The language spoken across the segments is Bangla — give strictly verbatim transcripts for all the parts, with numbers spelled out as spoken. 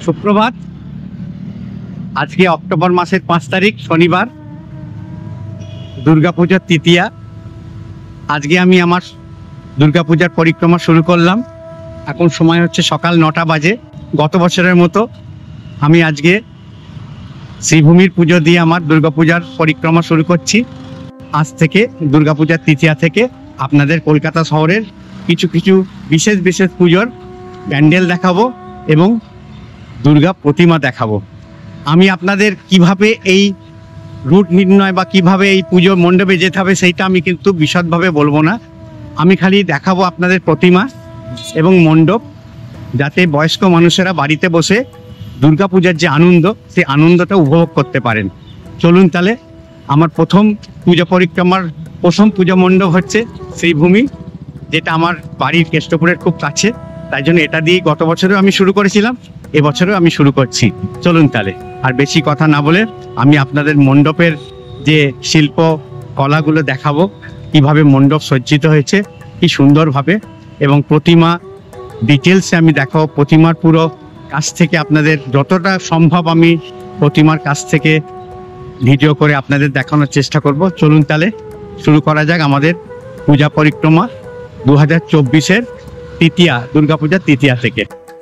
সুপ্রভাত। আজকে অক্টোবর মাসের পাঁচ তারিখ শনিবার, দুর্গাপূজার তৃতীয়া। আজকে আমি আমার দুর্গাপূজার পরিক্রমা শুরু করলাম। এখন সময় হচ্ছে সকাল নটা বাজে। গত বছরের মতো আমি আজকে শ্রীভূমির পুজো দিয়ে আমার দুর্গাপূজার পরিক্রমা শুরু করছি। আজ থেকে দুর্গাপূজার তৃতীয়া থেকে আপনাদের কলকাতা শহরের কিছু কিছু বিশেষ বিশেষ পুজোর প্যান্ডেল দেখাবো এবং দুর্গা প্রতিমা দেখাবো। আমি আপনাদের কিভাবে এই রুট নির্ণয় বা কিভাবে এই পুজো মণ্ডপে যেতে হবে সেইটা আমি কিন্তু বিশদভাবে বলবো না। আমি খালি দেখাবো আপনাদের প্রতিমা এবং মণ্ডপ, যাতে বয়স্ক মানুষেরা বাড়িতে বসে দুর্গাপূজার যে আনন্দ, সেই আনন্দটা উপভোগ করতে পারেন। চলুন তাহলে। আমার প্রথম পূজা পরিক্রমার প্রথম পূজা মণ্ডপ হচ্ছে শ্রীভূমি, যেটা আমার বাড়ির কেষ্টপুরের খুব কাছে। তাই জন্য এটা দিয়ে গত বছরেও আমি শুরু করেছিলাম, এবছরেও আমি শুরু করছি। চলুন তাহলে। আর বেশি কথা না বলে আমি আপনাদের মণ্ডপের যে শিল্প কলাগুলো দেখাবো, কিভাবে মণ্ডপ সজ্জিত হয়েছে কি সুন্দরভাবে, এবং প্রতিমা ডিটেলসে আমি দেখাবো। প্রতিমার পুরো কাছ থেকে আপনাদের যতটা সম্ভব আমি প্রতিমার কাছ থেকে ভিডিও করে আপনাদের দেখানোর চেষ্টা করব। চলুন তাহলে শুরু করা যাক আমাদের পূজা পরিক্রমা দু হাজার চব্বিশের তৃতীয়া, দুর্গাপূজার তৃতীয়া থেকে।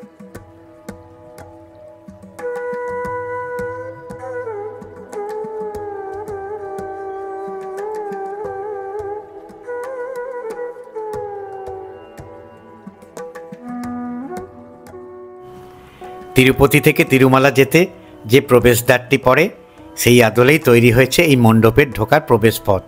তিরুপতি থেকে তিরুমালা যেতে যে প্রবেশদ্বারটি পড়ে, সেই আদলেই তৈরি হয়েছে এই মণ্ডপের ঢোকার প্রবেশপথ।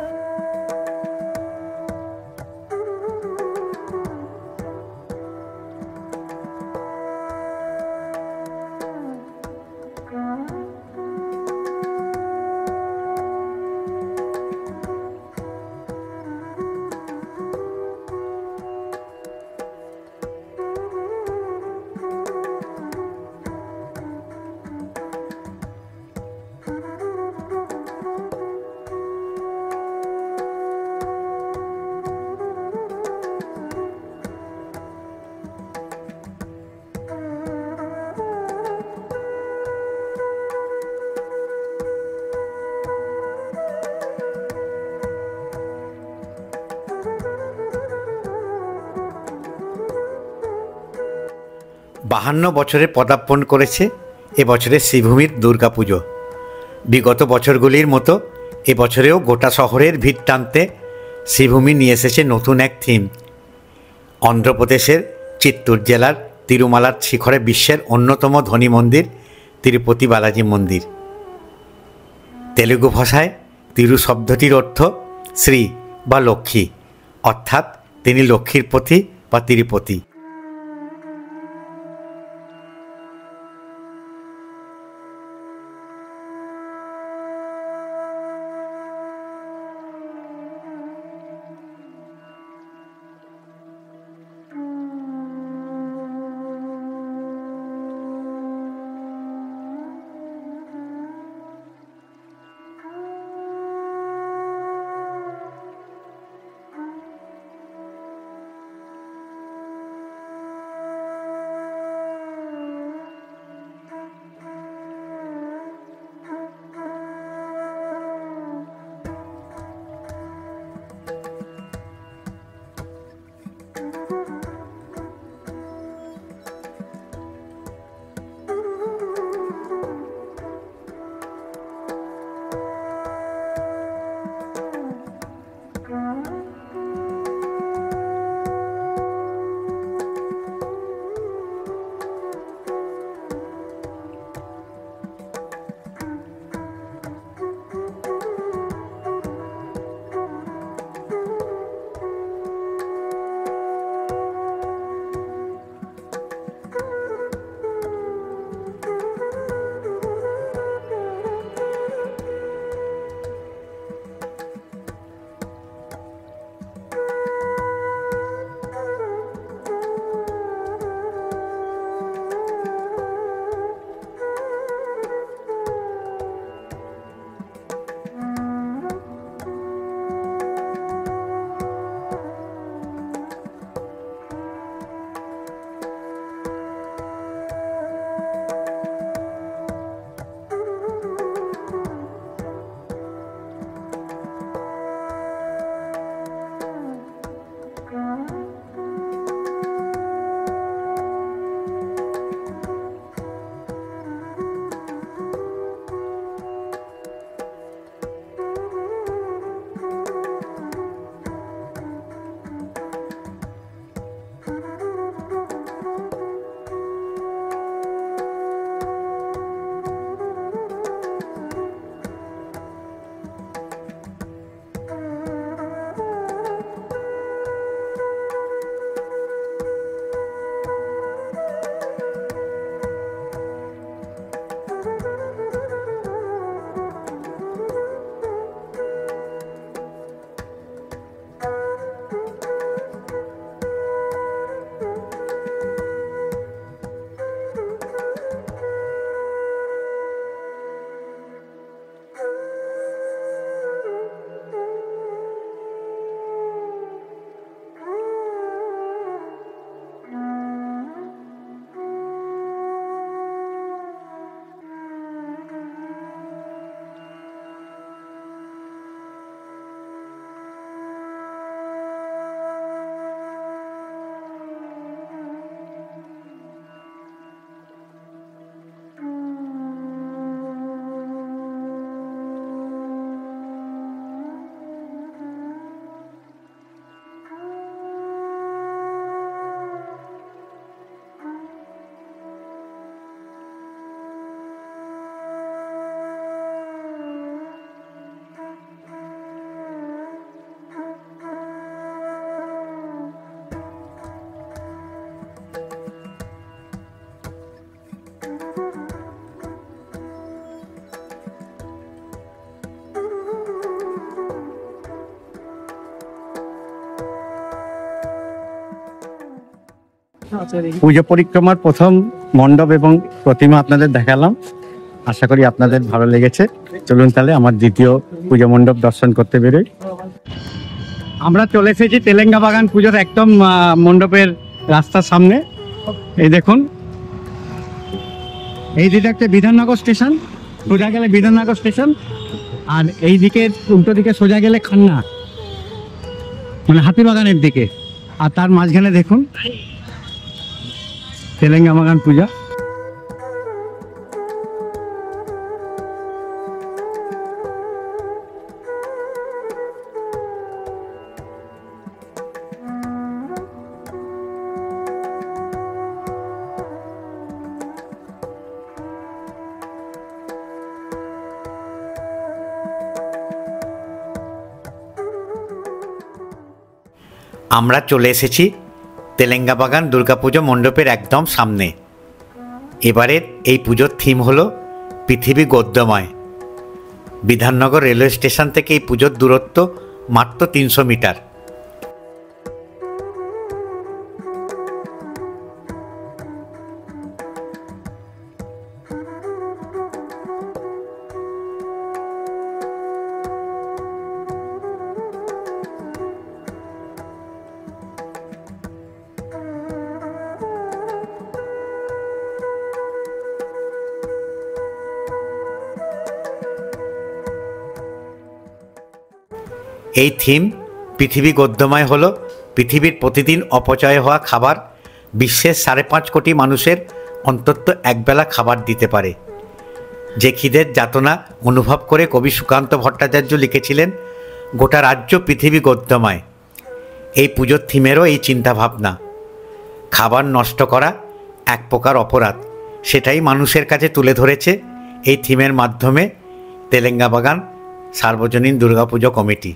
বাহান্ন বছরে পদার্পণ করেছে এবছরের শ্রীভূমির দুর্গাপুজো। বিগত বছরগুলির মতো এবছরেও গোটা শহরের ভিড় টানতে শ্রীভূমি নিয়ে এসেছে নতুন এক থিম। অন্ধ্রপ্রদেশের চিত্তুর জেলার তিরুমালার শিখরে বিশ্বের অন্যতম ধনী মন্দির তিরুপতি বালাজি মন্দির। তেলুগু ভাষায় তিরু শব্দটির অর্থ শ্রী বা লক্ষ্মী, অর্থাৎ তিনি লক্ষ্মীর পতি বা তিরুপতি। পুজো পরিক্রমার প্রথম মণ্ডপ এবং প্রতিমা আপনাদের দেখালাম। আশা করি আপনাদের ভালো লেগেছে। চলুন তাহলে আমার দ্বিতীয় পুজো মণ্ডপ দর্শন করতে বেরোই। আমরা চলে এসেছি তেলেঙ্গা বাগান পুজোর একদম আহ, মণ্ডপের রাস্তার সামনে। এই দেখুন, এই দিকে একটা বিধাননগর স্টেশন, সোজা গেলে বিধাননগর স্টেশন, আর এই দিকে উল্টো দিকে সোজা গেলে খান্না, মানে হাতিবাগানের দিকে। আর তার মাঝখানে দেখুন তেলেঙ্গা বাগান পূজা। আমরা চলে এসেছি তেলেঙ্গা বাগান দুর্গাপুজো মণ্ডপের একদম সামনে। এবারের এই পুজোর থিম হলো পৃথিবী গদ্যময়। বিধাননগর রেলওয়ে স্টেশন থেকে এই পুজোর দূরত্ব মাত্র তিনশো মিটার। এই থিম পৃথিবী গদ্যময় হলো পৃথিবীর প্রতিদিন অপচয় হওয়া খাবার বিশ্বের সাড়ে পাঁচ কোটি মানুষের অন্তত একবেলা খাবার দিতে পারে। যে খিদের যাতনা অনুভব করে কবি সুকান্ত ভট্টাচার্য লিখেছিলেন, গোটা রাজ্য পৃথিবী গদ্যময়। এই পুজোর থিমেরও এই চিন্তাভাবনা। খাবার নষ্ট করা এক প্রকার অপরাধ, সেটাই মানুষের কাছে তুলে ধরেছে এই থিমের মাধ্যমে তেলেঙ্গা বাগান সার্বজনীন দুর্গাপুজো কমিটি।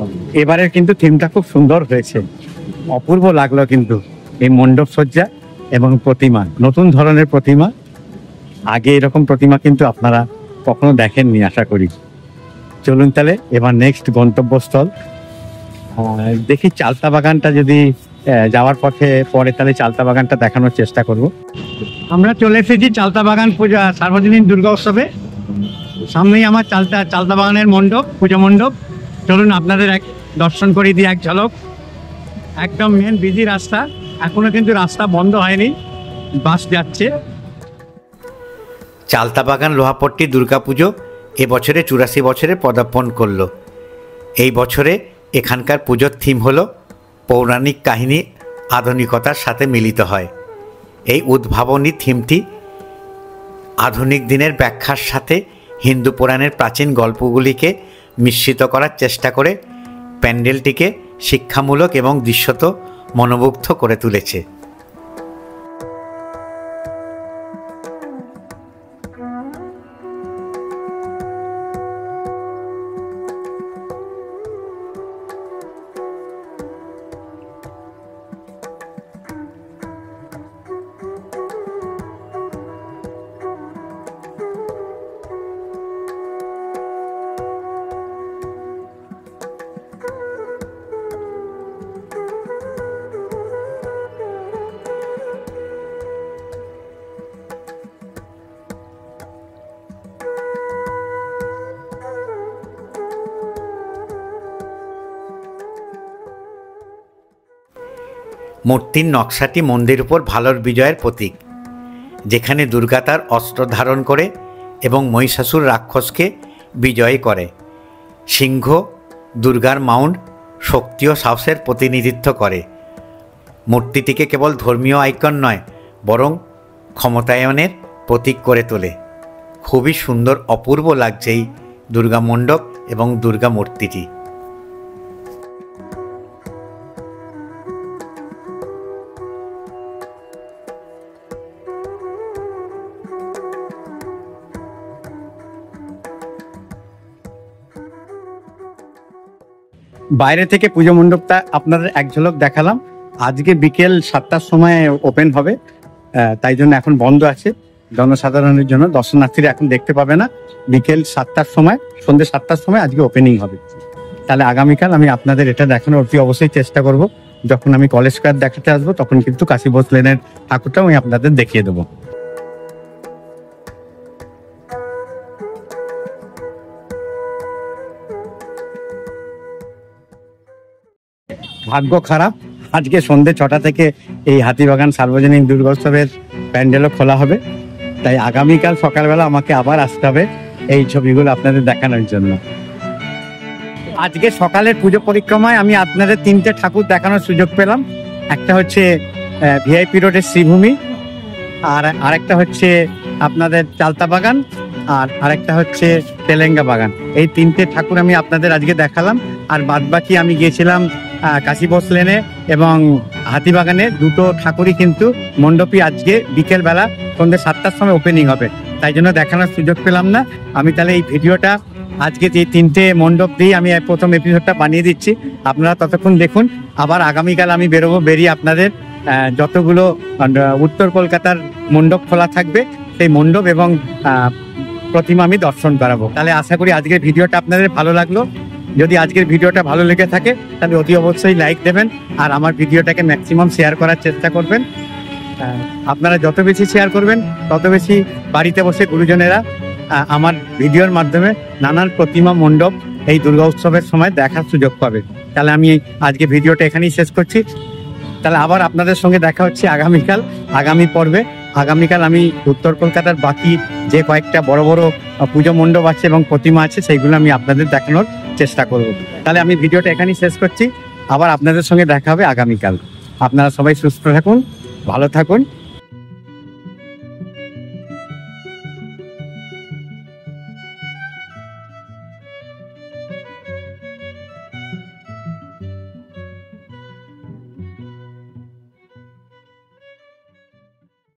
এবারের কিন্তু থিমটা খুব সুন্দর হয়েছে, অপূর্ব লাগলো কিন্তু এই মণ্ডপ সজ্জা এবং প্রতিমা, নতুন ধরনের প্রতিমা। আগে এরকম প্রতিমা কিন্তু আপনারা কখনো দেখেননি আশা করি। চলুন তাহলে এবার নেক্সট গন্তব্যস্থল দেখি, চালতা বাগানটা যদি যাওয়ার পথে পরে তাহলে চালতা বাগানটা দেখানোর চেষ্টা করব। আমরা চলে এসেছি চালতা বাগান পূজা সার্বজনীন দুর্গা উৎসবে। সামনেই আমার চালতা চালতা বাগানের মণ্ডপ, পুজো মণ্ডপ। চলুন আপনাদের এক দর্শন করে দিই এক ঝলক। একদম মেন বিজি রাস্তা, এখনো কিন্তু রাস্তা বন্ধ হয়নি, বাস যাচ্ছে। চালতা বাগান লোহাপট্টি দুর্গাপুজো এবছরে চুরাশি বছরে পদার্পণ করল। এই বছরে এখানকার পুজোর থিম হলো পৌরাণিক কাহিনী আধুনিকতার সাথে মিলিত হয়। এই উদ্ভাবনী থিমটি আধুনিক দিনের ব্যাখ্যার সাথে হিন্দু পুরাণের প্রাচীন গল্পগুলিকে মিশ্রিত করার চেষ্টা করে প্যান্ডেলটিকে শিক্ষামূলক এবং দৃশ্যত মনোমুগ্ধ করে তুলেছে। মূর্তির নকশাটি মন্দির উপর ভালোর বিজয়ের প্রতীক, যেখানে দুর্গা তার অস্ত্র ধারণ করে এবং মহিষাসুর রাক্ষসকে বিজয় করে। সিংহ দুর্গার মাউন্ট শক্তি ও সাহসের প্রতিনিধিত্ব করে। মূর্তিটিকে কেবল ধর্মীয় আইকন নয়, বরং ক্ষমতায়নের প্রতীক করে তোলে। খুবই সুন্দর, অপূর্ব লাগছে এই দুর্গা মণ্ডপ এবং দুর্গা মূর্তিটি। বাইরে থেকে পুজো মণ্ডপটা আপনাদের এক ঝলক দেখালাম। আজকে বিকেল সাতটার সময় ওপেন হবে, তাই জন্য এখন বন্ধ আছে জনসাধারণের জন্য, দর্শনার্থীরা এখন দেখতে পাবে না। বিকেল সাতটার সময়, সন্ধ্যে সাতটার সময় আজকে ওপেনিং হবে। তাহলে আগামীকাল আমি আপনাদের এটা দেখানোর অতি অবশ্যই চেষ্টা করব। যখন আমি কলেজ স্কয়ার দেখাতে আসবো তখন কিন্তু কাশী বোস লেনের ঠাকুরটাও আমি আপনাদের দেখিয়ে দেবো। ভাগ্য খারাপ, আজকে সন্ধ্যে ছটা থেকে এই হাতিবাগান সার্বজনীন দুর্গোৎসবের প্যান্ডেলও খোলা হবে, তাই আগামীকাল সকালবেলা আমাকে আবার আসতে হবে এই ছবিগুলো আপনাদের দেখানোর জন্য। আজকে সকালের পুজো পরিক্রমায় আমি আপনাদের তিনটে ঠাকুর দেখানোর সুযোগ পেলাম। একটা হচ্ছে ভিআইপি রোডের শ্রীভূমি, আর আরেকটা হচ্ছে আপনাদের চালতা বাগান, আর আরেকটা হচ্ছে তেলেঙ্গা বাগান। এই তিনটে ঠাকুর আমি আপনাদের আজকে দেখালাম। আর বাদ বাকি আমি গিয়েছিলাম কাশী বোস লেনে এবং হাতিবাগানে। দুটো ঠাকুরই কিন্তু মণ্ডপই আজকে বিকেল বেলা সন্ধ্যে সাতটার সময় ওপেনিং হবে, তাই জন্য দেখানোর সুযোগ পেলাম না। আমি তাহলে এই ভিডিওটা আজকে যে তিনটে মণ্ডপ দিয়ে আমি প্রথম এপিসোডটা বানিয়ে দিচ্ছি, আপনারা ততক্ষণ দেখুন। আবার আগামীকাল আমি বেরোবো, বেরিয়ে আপনাদের যতগুলো উত্তর কলকাতার মণ্ডপ খোলা থাকবে সেই মণ্ডপ এবং প্রতিমা আমি দর্শন করাবো। তাহলে আশা করি আজকের ভিডিওটা আপনাদের ভালো লাগলো। যদি আজকের ভিডিওটা ভালো লেগে থাকে তাহলে অতি অবশ্যই লাইক দেবেন, আর আমার ভিডিওটাকে ম্যাক্সিমাম শেয়ার করার চেষ্টা করবেন। আপনারা যত বেশি শেয়ার করবেন তত বেশি বাড়িতে বসে গুরুজনেরা আমার ভিডিওর মাধ্যমে নানান প্রতিমা মণ্ডপ এই দুর্গা উৎসবের সময় দেখার সুযোগ পাবে। তাহলে আমি আজকে ভিডিওটা এখানেই শেষ করছি। তাহলে আবার আপনাদের সঙ্গে দেখা হচ্ছে আগামীকাল আগামী পর্বে। আগামীকাল আমি উত্তর কলকাতার বাকি যে কয়েকটা বড় বড় পুজো মণ্ডপ আছে এবং প্রতিমা আছে সেইগুলো আমি আপনাদের দেখানোর চেষ্টা করব। তাহলে আমি ভিডিওটা এখানেই শেষ করছি, আবার আপনাদের সঙ্গে দেখা হবে আগামীকাল। আপনারা সবাই সুস্থ থাকুন, ভালো থাকুন।